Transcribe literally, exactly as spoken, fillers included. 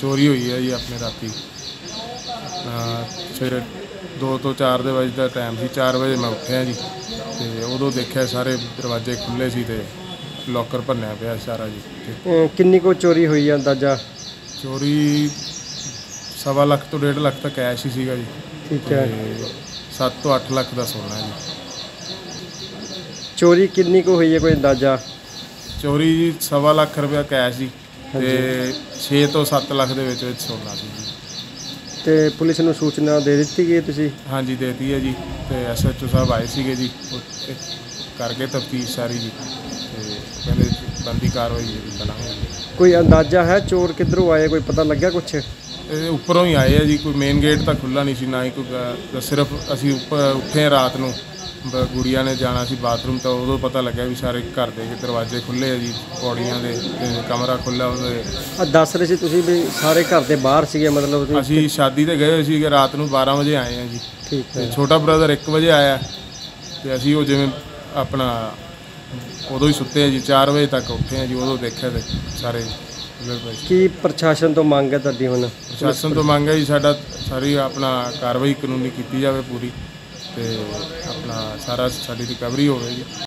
चोरी हुई है जी अपने राती सवेरे दो तो चार दे वजे का टाइम सी। चार बजे मैं उठिया जी तो उदों देखा सारे दरवाजे खुले सी ते लॉकर भन्निया पिया सारा जी। अ, किन्नी को चोरी हुई है अंदाजा? चोरी सवा लख तो डेढ़ लख तक कैश ही सीगा जी। ठीक है। सत्त तो अठ लख का सोना जी। चोरी किन्नी को हुई है कोई अंदाजा? चोरी जी सवा लख रुपया कैश जी ते छे तो सत्त लख दे विच विच सोना सी जी। ते पुलिस नूं सूचना दे दित्ती गई तुसीं? हाँ जी देती है जी। तो एस एच ओ साहब आए सीगे जी करके तफ्तीश सारी जी कहते बनती कार्रवाई जी करांगे जी। कोई अंदाजा है चोर किधरों आए, कोई पता लग्या कुछ? ये उपरों ही आए हैं जी। कोई मेन गेट तो खुला नहीं सी ना ही कोई। सिर्फ असी उपर उठे रात नूं गुड़िया ने जाना सी बाथरूम तो उदों पता लग्या भी सारे घर के दरवाजे खुले है जी। पौड़ियां दे कमरा खुला उहदे। दस रहे सी तुसीं भी सारे घर के बाहर सीगे मतलब? असी शादी ते गए सी रात नूं बारह बजे आए हैं जी। ठीक है। छोटा ब्रदर एक बजे आया तो असी वो जिवें अपना उदों ही सुते हैं जी। चार बजे तक उठे हैं जी। उदों देखा तो सारे की प्रशासन तो मंग है तुहाडी हुण? प्रशासन तो मंग है जी साडा सारी अपना कार्रवाई कानूनी की जाए पूरी ते अपना सारा साडी रिकवरी होवे जी।